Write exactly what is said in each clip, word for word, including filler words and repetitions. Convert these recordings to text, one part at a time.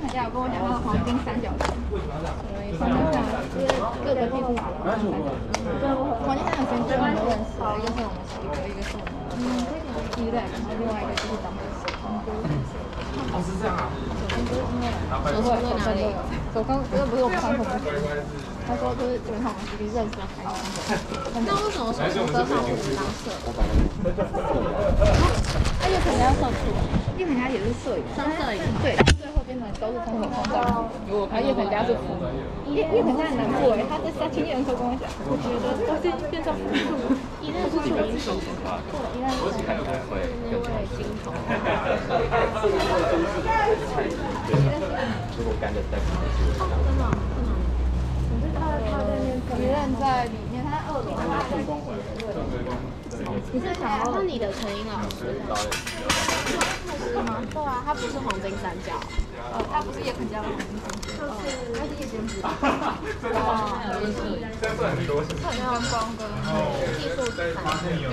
人家有跟我讲那个黄金三角形，三角形就是各个地方玩的。黄金三角形就是我们认识的，一个是我们几个，一个是我们嗯一对，然后另外一个就是咱们的手工哥。哦，是这样啊。手工哥因为手工哥哪里？手工哥不是我们上课吗？他说就是基本上我们实际认识的还是那为什么手工哥上我们当社？他叶肯家社畜，叶肯家也是摄影，当摄影。对，最后变成都是从手工到然后叶肯家是辅助。叶叶肯家很难过哎，他在他前几天说跟我讲，我觉得都是变成辅助。一任是纯手工，一任是会因为金头。 如果干的再不哦，真的。一任在里面，他在二楼。你是想要？那你的陈英老师？是吗？对啊，他不是黄金三角。呃，他不是叶肯家的黄金三角，他是夜间部。哇，还有摄影，很阳光跟技术产品。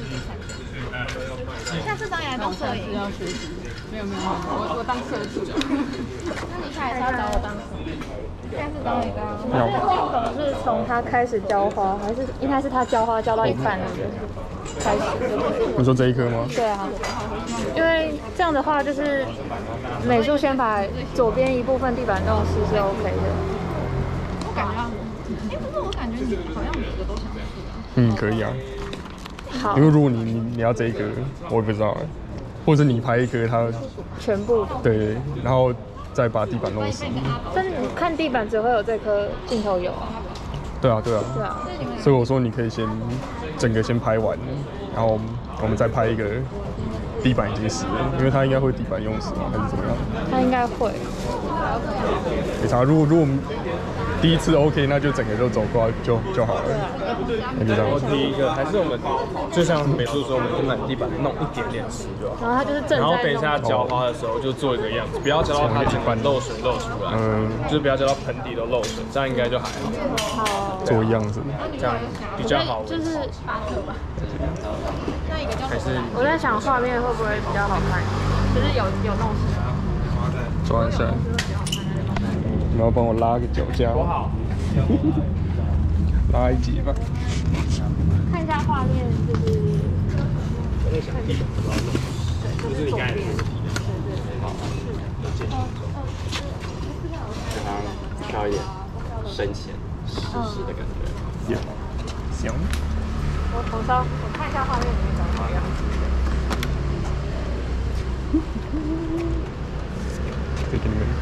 下次当然当摄影要学习。没有没有，我我当摄助。那你下一次要找我当什么？下次找你当。这种是从他开始浇花，还是应该是他浇花浇到一半的时候开始？ 你说这一颗吗？ 对啊，因为这样的话就是美术先把左边一部分地板弄湿是 OK 的。我感觉，哎，不是，我感觉你好像每个都想试啊。 嗯，可以啊。 好。 因为如果你你你要这一颗，我也不知道哎。或者是你拍一个它全部对，然后再把地板弄湿。 但是你看地板只会有这颗镜头有啊。 对啊，对啊。 对啊。 所以我说你可以先整个先拍完，然后我们再拍一个地板已经湿了，因为它应该会地板用湿吗？还是怎么样？ 它应该会。 没差，如果如果第一次 OK， 那就整个就走过来就就好了。那就这样。 第一个还是我们就像美术说，我们就把地板弄一点点湿就好。 然后它就是正在。 然后等一下浇花的时候就做一个样子，不要浇到它整个漏水漏出来。嗯。就是不要浇到盆底都漏水，这样应该就还好。 好。 做样子。 这样比较好。 就是八个吧。 还是。 我在想画面会不会比较好看，就是有有弄湿。 抓一下。然后帮我拉个脚架，拉一节吧。 看一下画面，就是我在想地板不知道弄，就是你刚才的问题。好，给它挑一点深浅、湿湿的感觉。 有，行。 我头烧，我看一下画面里面长什么样子。 再给你们。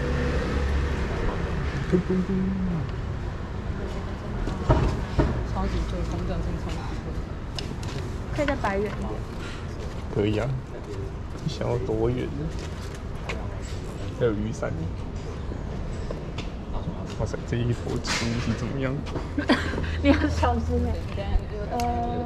超级旧，方正性超级可以再摆远一点。 可以啊，你想要多远？还有雨伞。哇塞，这一坨植物是怎么样？ 你要小心哎。呃，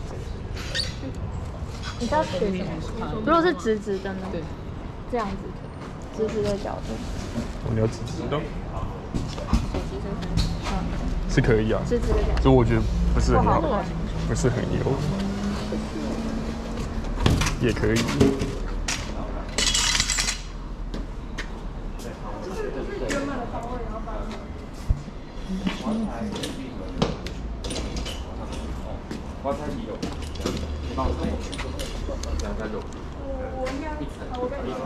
你知道选什么？如果是直直的呢？对，这样子，直直的角度。 我要直直的。是可以啊， 直直的角度。 所以我觉得不是很好，不是很油，也可以。 我猜你有，你帮我看一下，两三种。我应该一层，一层。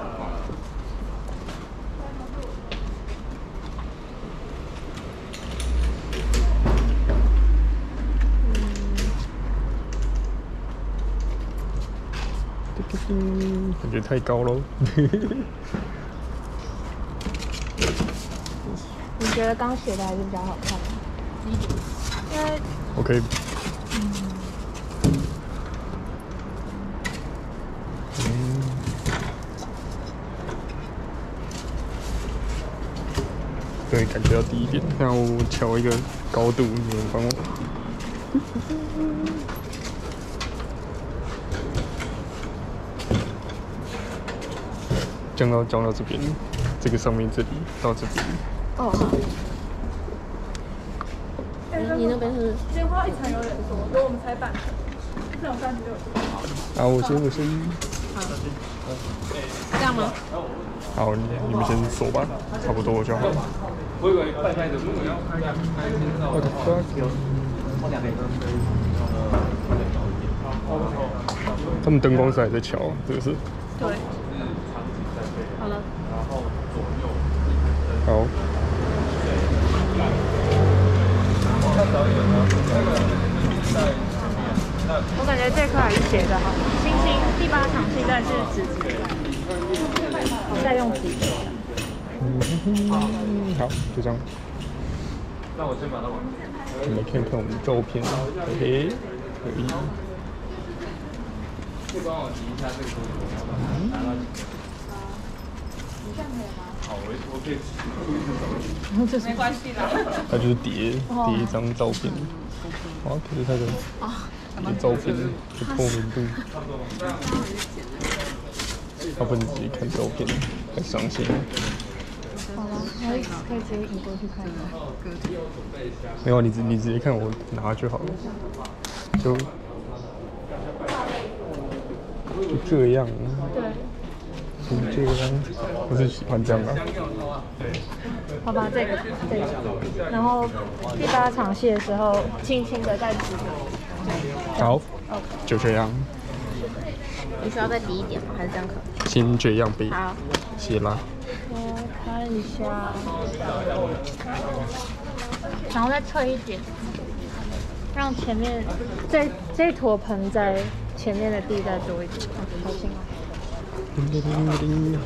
嗯，感觉太高喽。 你觉得刚写的还是比较好看的？因为我可以。嗯。对，感觉要低一点。然后我调一个高度，你们帮我。降到降到这边，这个上面这里到这边。 哦，好。你你那边是？ 鲜花一层有点多，有我们才板层，这种三十六。 好，我先我先。 这样吗？ 好，你你们先锁吧，差不多就好。我以为拜拜的路要开开我的天！他们灯光师还在瞧，这个是。 对。好了。 好。 我感觉这块还是写的好。星星第八场现在是纸质的，再用纸的。 嗯，好，就这样。那我先把它往。我们看看我们的照片，嘿，可以。可以帮我提一下这个东西，拿到几个？你这样可以吗？好，我我可以出一只手。没关系啦。它就是叠叠一张照片，哇，可是它的叠照片的透明度，它不能直接看照片，太伤心了。 好了，可以可以直接移过去看一下。 没有，你直你直接看我拿就好了，就就这样。 对。 就这样，我是喜欢这样的。 好吧，这个这个，然后第八场戏的时候，轻轻的再指。 好，就这样。 你需要再低一点吗？还是这样可以？ 先这样呗。 好。 谢啦。 我看一下，然后再退一点，让前面这这坨盆在前面的地再多一点，好行吗？叮叮叮叮。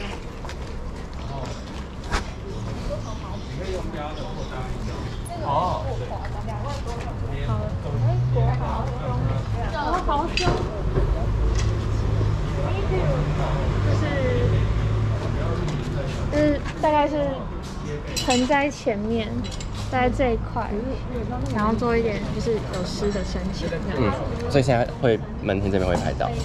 好。好。哦，好凶。就是就是大概是盆在前面，大概这一块，然后做一点就是有湿的深浅。 嗯，所以现在会门厅这边会拍到。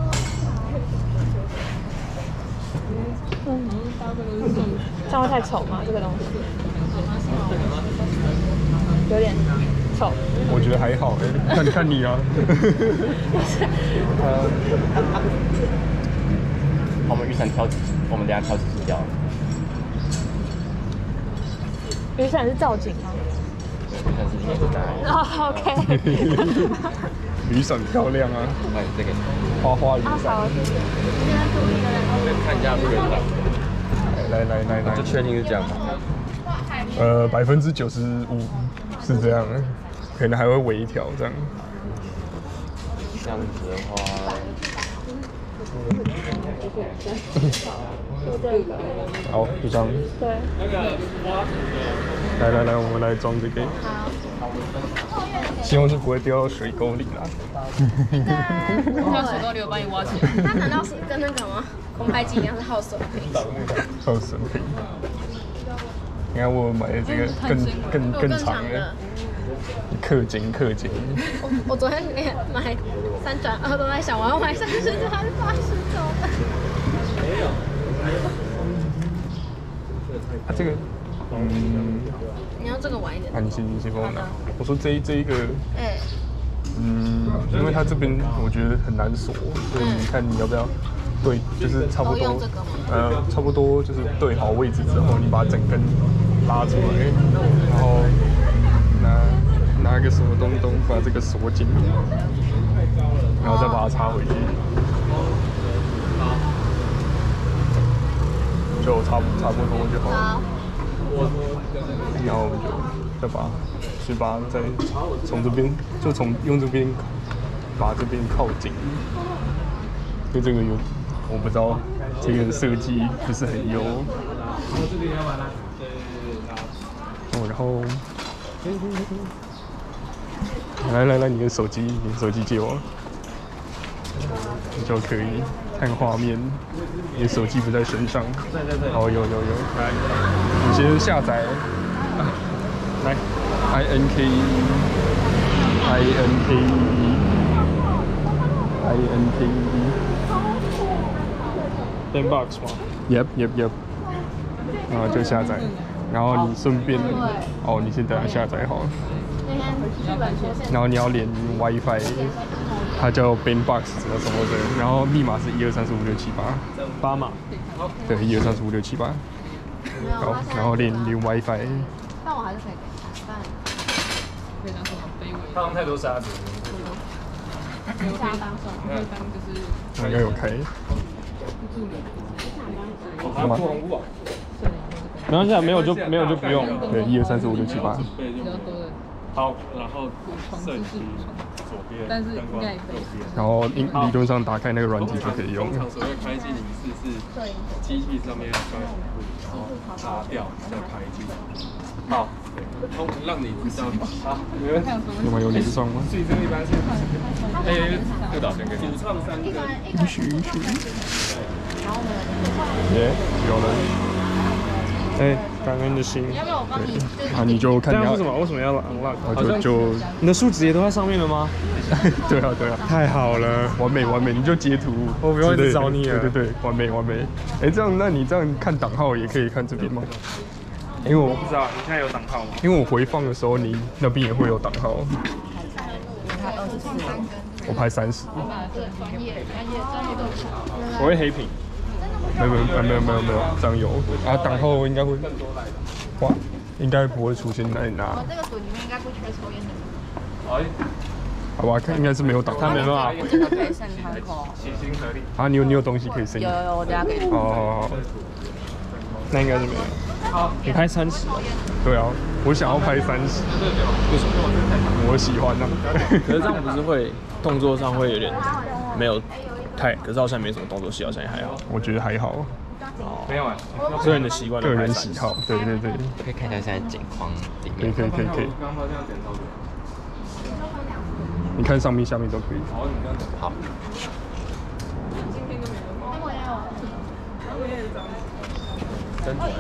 嗯，这样会太丑吗？这个东西有点丑。 我觉得还好哎，看看你啊。 我们雨伞挑几支？我们等下挑几支掉。 雨伞是造景吗？ 雨伞是应该是在。 哦 ，OK。 雨伞漂亮啊！ 那你这个花花雨伞。 好，谢谢。今天注意了。 看一下路人档。 来来来来， 就确定是这样吗？ 呃，百分之九十五是这样，可能还会微调这样。 这样子的话。 好，就这样。 对。 来来来，我们来装这个。 好。 希望是不会掉到水沟里啦。 掉水沟里我帮你挖起来。它难道是跟那个吗？空拍机一样是耗损品？ 耗损品。你看我买的这个更更更长的。氪金氪金。 我我昨天连买三转二都在想，我要买三十折还是八十折的？没有。 啊，这个，嗯。 你要这个晚一点。 啊，你先你先帮我拿。我说这这一个， 哎， 嗯，因为它这边我觉得很难锁，所以你看你要不要对，就是差不多，呃，差不多就是对好位置之后，你把整根拉出来，然后拿拿个什么东东把这个锁紧，然后再把它插回去，就差不差不多就好了。然后我们就再把水把再从这边，就从用这边把这边靠近，因为这个有我不知道这个设计不是很优。哦，然后来来来，你的手机，你的手机借我，你就可以看画面。你的手机不在身上。哦，有有有，来，你先下载。来 ，I N K E，I N K E，I N K E。Inbox 吗 ？Yep Yep Yep。然后就下载，然后你顺便，哦，你先等下下载好了。然后你要连 WiFi， 它叫 Band Box 什么什么的，然后密码是一二三四五六七八， 八码。 对，一二三四五六七八。好，然后连连 WiFi。 但我还是可以给他，但可以当什么卑微？ 放太多沙子。 可以当什么？可以当就是。 应该有开。 助理。 还不红布啊？没关系，没有就没有就不用。 对，一二三四五六七八。 比较多的。 好，然后补充摄影机知识补充， 左边， 但是应该也可以。 然后理理论上打开那个软体就可以用。 通常所谓开机仪式是机器上面要装红布，然后擦掉再开机。好，通让你知道。好，没问题。 有没有连上吗？ 所以这个一般是，哎，诱导先给你。主唱三个。 允许允许。耶，有了。哎，感恩的心。 要不要我帮你？ 啊，你就看你要这样是什么？为什么要 unlock？ 然后就就你的数值也都在上面了吗？ 对啊对啊， 太好了， 完美完美，你就截图。 我不用一直找你了。 对对对，完美完美。哎，这样那你这样看档号也可以看这边吗？因为我不知道你现在有档号吗？ 因为我回放的时候，你那边也会有档号。我拍三十。 专业专业专业都有。 我会黑屏。 没有没有没有没有没有，这样有啊，档后应该会，哇，应该不会出现在哪。 我们这个组里面应该不缺抽烟的人。 哎， 好吧，看应该是没有档， 他没办法。 这个可以剩堂口。 齐心合力。 啊，你有你有东西可以申请？ 有有，我等下给你。 哦好好，那应该是没有。 好，你拍三十。 对啊，我想要拍三十。 为什么？ 我喜欢啊。 可是这样不是会动作上会有点没有。太，可是好像没什么动作戏，好像也还好。 我觉得还好。 哦，没有啊，个人的习惯， 个人喜好，对对对。 可以看一下现在景框里面。 可以可以可以可以。 刚刚这样剪刀的。 你看上面下面都可以。 好，你这样剪。 好。 真的。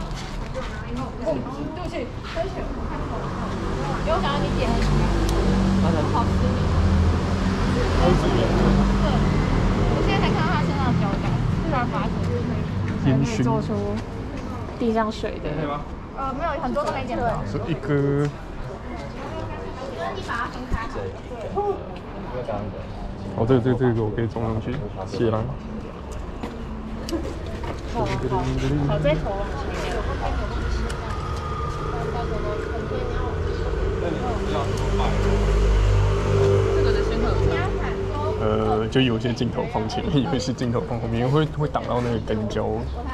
对不起，对不起，我看错了。因为我想要你点很好吃。对，我现在才看到他身上的胶带，突然发现。 烟熏。 做出地上水的。 呃，没有，很多都没剪到。 是一个。 你把它分开。 哦，这个这个这个我可以装上去，谢啦。 好好，好，再头往前面。 这个的先后。 呃，就有些镜头放前面，有些镜头放后面，会会挡到那个跟焦。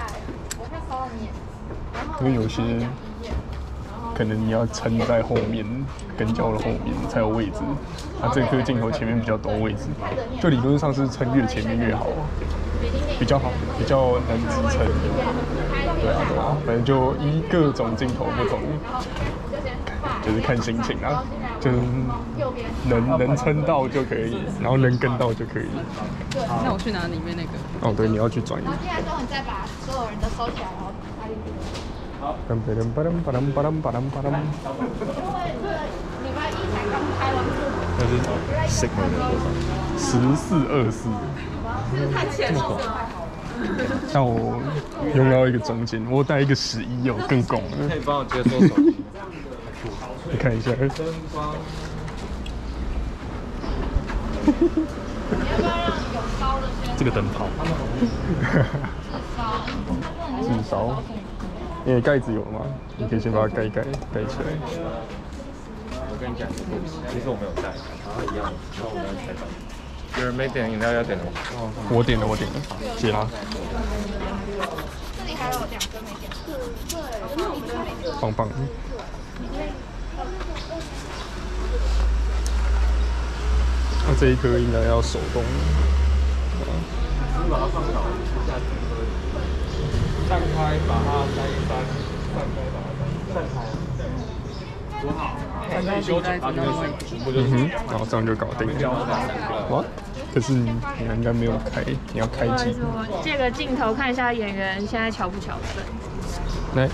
因为有些可能你要撑在后面，跟焦的后面才有位置。啊，这颗镜头前面比较多位置，就理论上是撑越前面越好，比较好，比较能支撑。对啊，对啊，反正就依各种镜头不同，就是看心情啊。就是能能撑到就可以，然后能跟到就可以。 那我去拿里面那个。 哦，对，你要去转移。 然后接下来之后，你再把所有人都收起来，然后插进去。 好。噔噔噔噔噔噔噔噔噔噔。 因为这个礼拜一才刚开完幕。 那是 Sigma 的多少？十四二四。 这个太浅了。 像我用到一个中间，我带一个十一有更拱了。 可以帮我接收手机。 你看一下。 你要不要让有烧的先？ 这个灯泡。自烧。因为盖子有嘛，你可以先把它盖盖盖起来。 我跟你讲一个故事，其实我没有带，然后一样，然后我们要采访。有人没点饮料要点的吗？ 我点了，我点了，谢啦。 这里还有两个没点。对， 棒棒。那、啊、这一颗应该要手动。 把它放倒，下去散开，把它塞一塞，散开把它散开，多好。 反正底袋子那位置。 嗯哼，然后这样就搞定了。哇！可是你你应该没有开，你要开机。 我借个镜头看一下演员现在巧不巧顺。 来。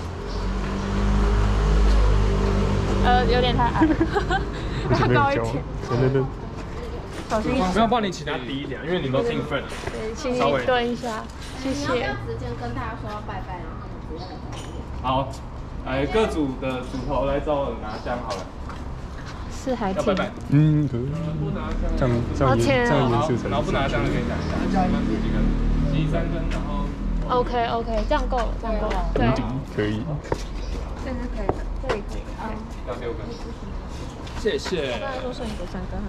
呃，有点太矮，让它高一点。 对对对。 小心一点。 不要帮你请他低一点，因为你都兴奋了。 对，请你蹲一下，谢谢。 直接跟大家说要拜拜，然后他们直接来。 好，来各组的组头来找我拿香好了。 是还挺。 嗯，可以。这样这样颜这样颜色才。 然后不拿这样就可以打。几根？挤三根，然后。 OK OK， 这样够了，这样够了。对， 可以。 这是可以的，这里可以。啊。 要六根。谢谢。 刚才说剩一个三根，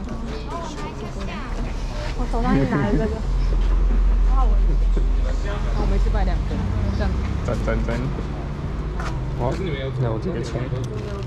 我手上一拿着这个。 然后我每次摆两根，这样。 赞赞赞。好，那我这个冲。